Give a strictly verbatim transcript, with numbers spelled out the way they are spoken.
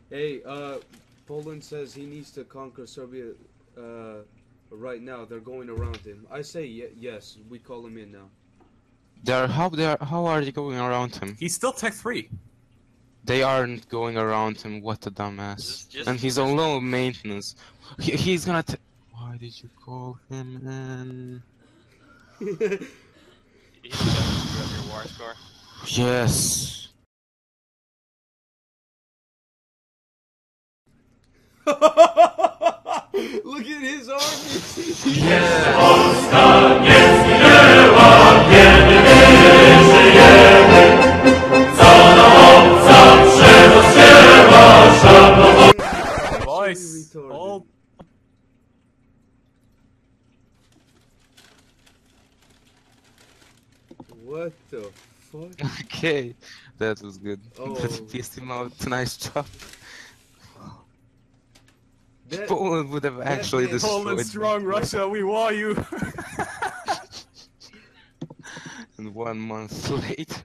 Hey, uh, Poland says he needs to conquer Serbia uh, right now. They're going around him. I say ye yes. We call him in now. They are how they are how are they going around him? He's still tech three. They aren't going around him. What a dumbass! Just, just, And he's just, on low maintenance. He, he's gonna. T Why did you call him in? He's gonna screw up your war score. Yes. Look at his army. Voice. Retarded. Hold. What the fuck? Okay, that was good. Oh. That pissed him out. Nice job. That, Poland would have actually man- destroyed Poland them. strong Russia, we war you. And one month later.